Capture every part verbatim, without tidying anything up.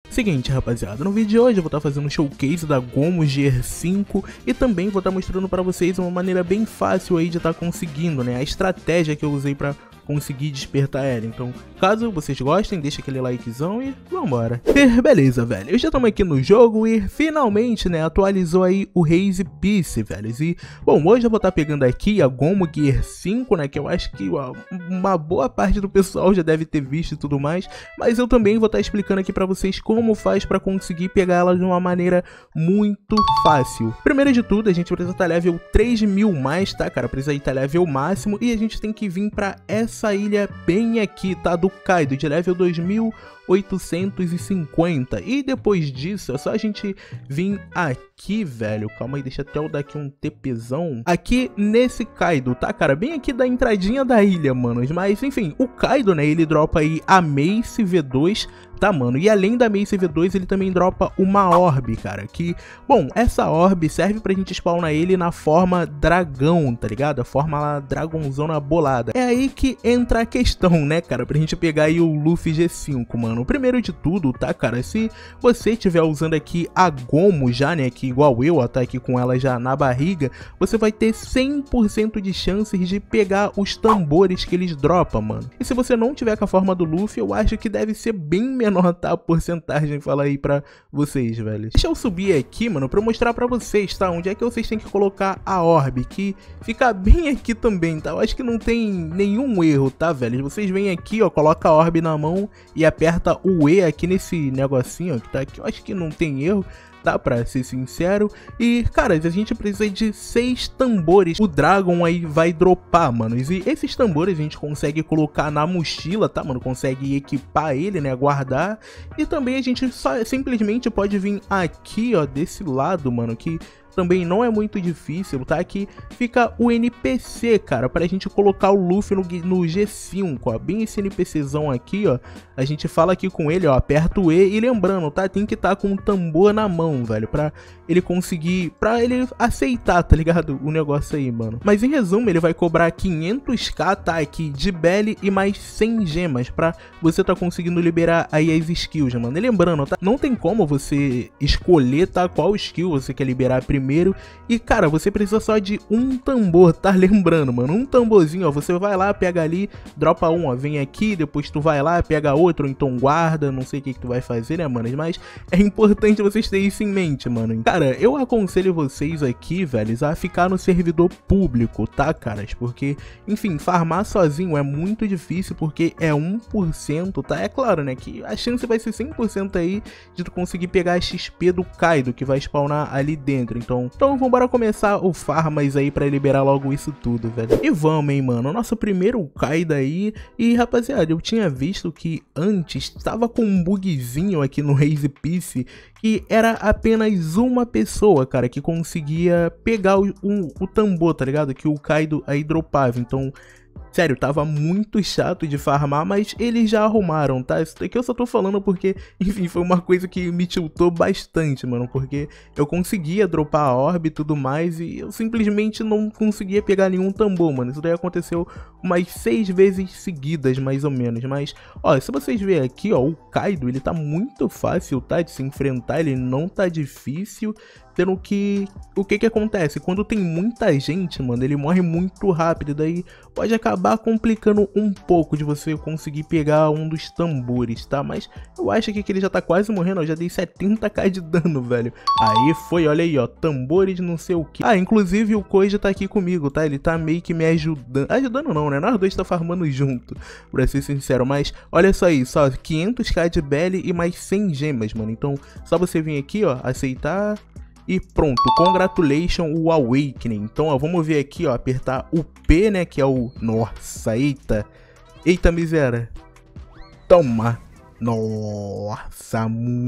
Seguinte, rapaziada, no vídeo de hoje eu vou estar fazendo um showcase da Gomu Gear cinco e também vou estar mostrando para vocês uma maneira bem fácil aí de estar conseguindo, né, a estratégia que eu usei para conseguir despertar ela. Então, caso vocês gostem, deixa aquele likezão e vambora. E beleza, velho, eu já estamos aqui no jogo e finalmente, né, atualizou aí o Raze Peace, velho. E, bom, hoje eu vou estar pegando aqui a Gomu Gear cinco, né, que eu acho que ó, uma boa parte do pessoal já deve ter visto e tudo mais, mas eu também vou estar explicando aqui pra vocês como faz pra conseguir pegar ela de uma maneira muito fácil. Primeiro de tudo, a gente precisa estar level três mil mais, tá, cara? Precisa estar level máximo e a gente tem que vir pra essa essa ilha bem aqui, tá, do Kaido, de level dois mil oitocentos e cinquenta, e depois disso é só a gente vir aqui, velho, calma aí, deixa até eu dar aqui um TPzão, aqui nesse Kaido, tá, cara, bem aqui da entradinha da ilha, manos, mas enfim, o Kaido, né, ele dropa aí a Mace V dois, tá, mano, e além da Mace V dois, ele também dropa uma Orb, cara, que, bom, essa Orb serve pra gente spawnar ele na forma dragão, tá ligado? A forma lá, dragãozona bolada. É aí que entra a questão, né, cara, pra gente pegar aí o Luffy G cinco, mano. Primeiro de tudo, tá, cara, se você estiver usando aqui a Gomu já, né, que igual eu, ó, tá aqui com ela já na barriga, você vai ter cem por cento de chances de pegar os tambores que eles dropam, mano. E se você não tiver com a forma do Luffy, eu acho que deve ser bem menor, tá, a porcentagem, fala aí pra vocês, velho. Deixa eu subir aqui, mano, pra mostrar pra vocês, tá, onde é que vocês têm que colocar a Orb, que fica bem aqui também, tá, eu acho que não tem nenhum erro, tá, velho. Vocês vêm aqui, ó, coloca a Orb na mão e aperta o E aqui nesse negocinho, ó, que tá aqui, eu acho que não tem erro, tá, pra ser sincero. E, cara, a gente precisa de seis tambores, o Dragon aí vai dropar, mano, e esses tambores a gente consegue colocar na mochila, tá, mano, consegue equipar ele, né, guardar, e também a gente só simplesmente pode vir aqui, ó, desse lado, mano, que também não é muito difícil, tá? Aqui fica o N P C, cara, pra gente colocar o Luffy no, no G cinco, ó, bem esse NPCzão aqui, ó, a gente fala aqui com ele, ó, aperta o E e lembrando, tá? Tem que estar com o tambor na mão, velho, pra ele conseguir, pra ele aceitar, tá ligado? O negócio aí, mano. Mas em resumo, ele vai cobrar quinhentos k, tá? Aqui de belly e mais cem gemas pra você tá conseguindo liberar aí as skills, mano. E lembrando, tá? Não tem como você escolher, tá? Qual skill você quer liberar primeiro. Primeiro, e cara, você precisa só de um tambor, tá? Lembrando, mano, um tamborzinho, ó, você vai lá, pega ali, dropa um, ó, vem aqui, depois tu vai lá, pega outro, ou então guarda, não sei o que que tu vai fazer, né, mano, mas é importante vocês terem isso em mente, mano. Cara, eu aconselho vocês aqui, velhos, a ficar no servidor público, tá, caras, porque, enfim, farmar sozinho é muito difícil, porque é um por cento, tá? É claro, né, que a chance vai ser cem por cento aí de tu conseguir pegar a X P do Kaido, que vai spawnar ali dentro. Então, então vamos começar o farmas aí pra liberar logo isso tudo, velho. E vamos, hein, mano. Nosso primeiro Kaido aí. E, rapaziada, eu tinha visto que antes estava com um bugzinho aqui no Raze Peace, que era apenas uma pessoa, cara, que conseguia pegar o, o, o tambor, tá ligado? Que o Kaido aí dropava. Então, sério, tava muito chato de farmar, mas eles já arrumaram, tá? Isso daqui eu só tô falando porque, enfim, foi uma coisa que me tiltou bastante, mano, porque eu conseguia dropar a orb e tudo mais e eu simplesmente não conseguia pegar nenhum tambor, mano. Isso daí aconteceu umas seis vezes seguidas, mais ou menos, mas, ó, se vocês verem aqui, ó, o Kaido, ele tá muito fácil, tá, de se enfrentar, ele não tá difícil. Sendo que, o que que acontece? Quando tem muita gente, mano, ele morre muito rápido, daí pode acabar complicando um pouco de você conseguir pegar um dos tambores, tá? Mas eu acho que ele já tá quase morrendo, eu já dei setenta k de dano, velho. Aí foi, olha aí, ó, tambores não sei o que. Ah, inclusive o Koji tá aqui comigo, tá? Ele tá meio que me ajudando, ajudando não, né? Nós dois tá farmando junto, pra ser sincero, mas olha só isso, ó, quinhentos k de belly e mais cem gemas, mano. Então, só você vir aqui, ó, aceitar. E pronto, congratulations o Awakening. Então, ó, vamos ver aqui, ó, apertar o P, né, que é o... Nossa, eita. Eita, miséria. Toma. Nossa, muito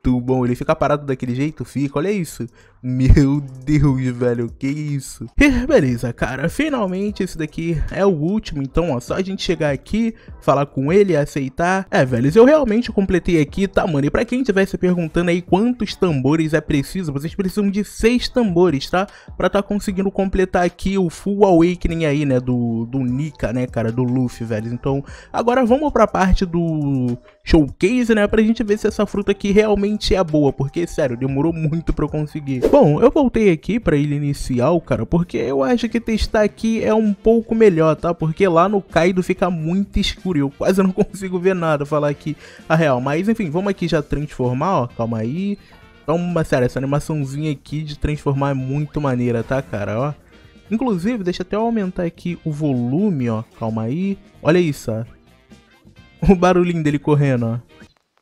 Muito bom. Ele fica parado daquele jeito? Fica, olha isso. Meu Deus, velho, que isso. E beleza, cara, finalmente esse daqui é o último. Então, ó, só a gente chegar aqui, falar com ele, aceitar. É, velhos, eu realmente completei aqui, tá, mano? E pra quem estiver se perguntando aí quantos tambores é preciso, vocês precisam de seis tambores, tá? Pra tá conseguindo completar aqui o Full Awakening aí, né, do, do Nika, né, cara, do Luffy, velho. Então, agora vamos pra parte do showcase, né, pra gente ver se essa fruta aqui realmente é boa, porque, sério, demorou muito pra eu conseguir. Bom, eu voltei aqui pra ilha inicial, cara, porque eu acho que testar aqui é um pouco melhor, tá? Porque lá no Kaido fica muito escuro e eu quase não consigo ver nada, falar aqui a real. Mas, enfim, vamos aqui já transformar, ó, calma aí. Então, sério, essa animaçãozinha aqui de transformar é muito maneira, tá, cara, ó. Inclusive, deixa até eu aumentar aqui o volume, ó, calma aí. Olha isso, ó. O barulhinho dele correndo, ó.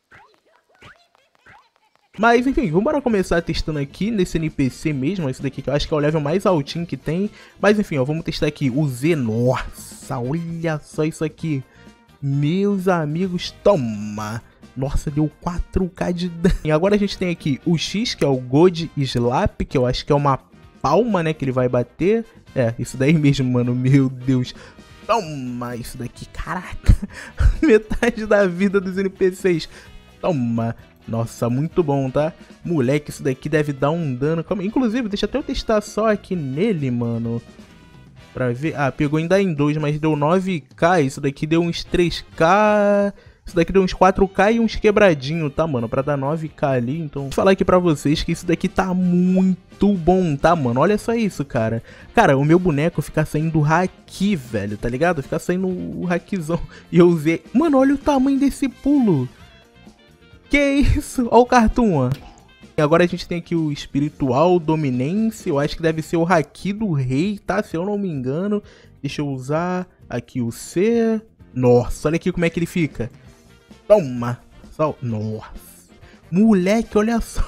Mas enfim, vamos começar testando aqui nesse N P C mesmo, esse daqui que eu acho que é o level mais altinho que tem. Mas enfim, ó, vamos testar aqui o Z. Nossa, olha só isso aqui. Meus amigos, toma. Nossa, deu quatro K de dano. E agora a gente tem aqui o X, que é o God Slap, que eu acho que é uma palma, né, que ele vai bater. É, isso daí mesmo, mano, meu Deus. Toma, isso daqui, caraca. Metade da vida dos N P Cs. Toma. Nossa, muito bom, tá? Moleque, isso daqui deve dar um dano. Inclusive, deixa até eu testar só aqui nele, mano. Pra ver. Ah, pegou ainda em dois, mas deu nove K. Isso daqui deu uns três K. Isso daqui deu uns quatro K e uns quebradinho, tá, mano? Pra dar nove K ali. Então, vou falar aqui pra vocês que isso daqui tá muito bom, tá, mano? Olha só isso, cara. Cara, o meu boneco fica saindo haki, velho, tá ligado? Fica saindo o hakizão. E eu usei... Mano, olha o tamanho desse pulo. Que isso? Olha o cartoon, ó. E agora a gente tem aqui o Espiritual Dominance. Eu acho que deve ser o Haki do Rei, tá? Se eu não me engano. Deixa eu usar aqui o C. Nossa, olha aqui como é que ele fica. Toma. Só... Nossa. Moleque, olha só.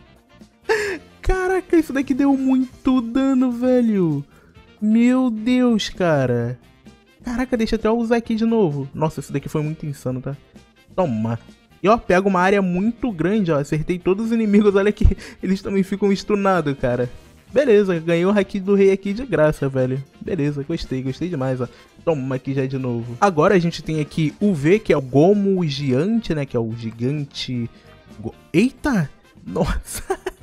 Caraca, isso daqui deu muito dano, velho. Meu Deus, cara. Caraca, deixa até eu usar aqui de novo. Nossa, isso daqui foi muito insano, tá? Toma. E ó, pega uma área muito grande, ó. Acertei todos os inimigos, olha que eles também ficam stunados, cara. Beleza, ganhou o Haki do Rei aqui de graça, velho. Beleza, gostei, gostei demais, ó. Toma aqui já de novo. Agora a gente tem aqui o V, que é o Gomu Gigante, né? Que é o gigante... Eita! Nossa!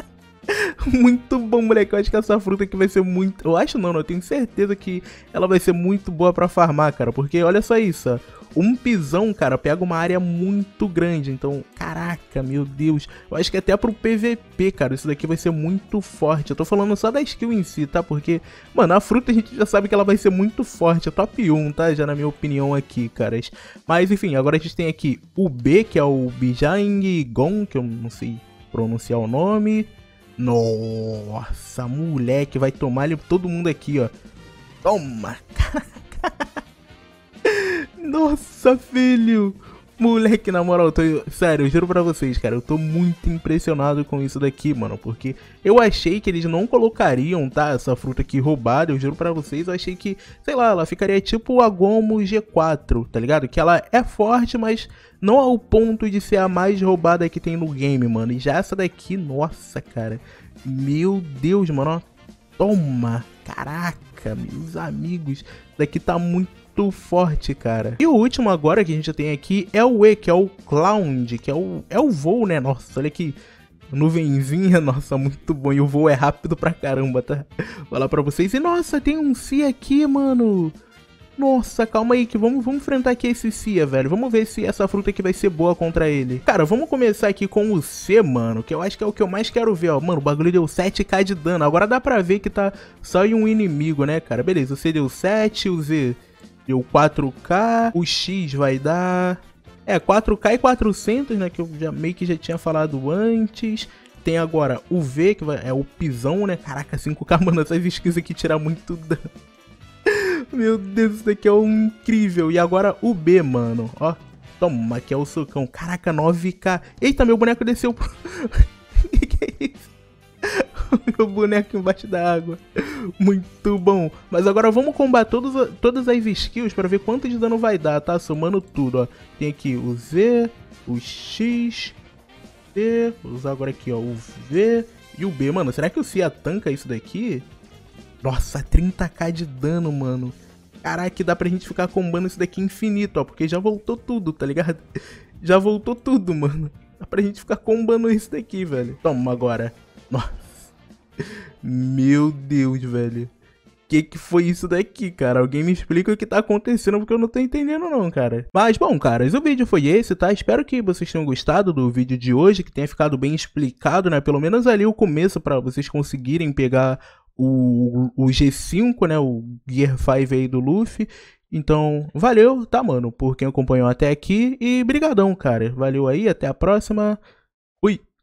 Muito bom, moleque. Eu acho que essa fruta aqui vai ser muito... Eu acho não, não. Eu tenho certeza que ela vai ser muito boa pra farmar, cara. Porque olha só isso, ó. Um pisão, cara, pega uma área muito grande. Então, caraca, meu Deus. Eu acho que até pro P V P, cara, isso daqui vai ser muito forte. Eu tô falando só da skill em si, tá? Porque, mano, a fruta a gente já sabe que ela vai ser muito forte. É top um, tá? Já na minha opinião aqui, caras. Mas, enfim, agora a gente tem aqui o B, que é o Bijang Gon, que eu não sei pronunciar o nome. Nossa, moleque, vai tomar ele todo mundo aqui, ó. Toma, caraca. Nossa, filho. Moleque, na moral, eu tô... Sério, eu juro pra vocês, cara, eu tô muito impressionado com isso daqui, mano. Porque eu achei que eles não colocariam, tá, essa fruta aqui roubada. Eu juro pra vocês, eu achei que, sei lá, ela ficaria tipo a Gomu G quatro, tá ligado? Que ela é forte, mas não ao ponto de ser a mais roubada que tem no game, mano. E já essa daqui, nossa, cara. Meu Deus, mano, ó. Toma. Caraca, meus amigos. Isso daqui tá muito forte, cara. E o último agora que a gente tem aqui é o E, que é o Cloud, que é o, é o voo, né? Nossa, olha aqui. Nuvenzinha, nossa, muito bom. E o voo é rápido pra caramba, tá? Vou falar pra vocês. E nossa, tem um Cia aqui, mano. Nossa, calma aí que vamos, vamos enfrentar aqui esse Cia, velho. Vamos ver se essa fruta aqui vai ser boa contra ele. Cara, vamos começar aqui com o C, mano, que eu acho que é o que eu mais quero ver, ó. Mano, o bagulho deu sete K de dano. Agora dá pra ver que tá só em um inimigo, né, cara? Beleza, o C deu sete, o Z deu quatro K, o X vai dar... É, quatro K e quatrocentos, né, que eu já meio que já tinha falado antes. Tem agora o V, que vai, é o pisão, né? Caraca, cinco K, mano, essas skills aqui tiram muito dano. Meu Deus, isso daqui é um incrível. E agora o B, mano, ó. Toma, que é o socão. Caraca, nove K. Eita, meu boneco desceu pro... Que que é isso? Meu boneco embaixo da água. Muito bom. Mas agora vamos combater todos, todas as skills pra ver quanto de dano vai dar, tá? Somando tudo, ó. Tem aqui o Z, o X, C, vou usar agora aqui, ó, o V e o B. Mano, será que o Cia tanca isso daqui? Nossa, trinta k de dano, mano. Caraca, dá pra gente ficar combando isso daqui infinito, ó, porque já voltou tudo, tá ligado? Já voltou tudo, mano. Dá pra gente ficar combando isso daqui, velho. Toma agora. Nossa. Meu Deus, velho. Que que foi isso daqui, cara? Alguém me explica o que tá acontecendo, porque eu não tô entendendo não, cara. Mas, bom, caras, o vídeo foi esse, tá? Espero que vocês tenham gostado do vídeo de hoje, que tenha ficado bem explicado, né? Pelo menos ali o começo, pra vocês conseguirem pegar o, o G cinco, né? O Gear cinco aí do Luffy. Então, valeu, tá, mano? Por quem acompanhou até aqui. E brigadão, cara. Valeu aí, até a próxima. Fui!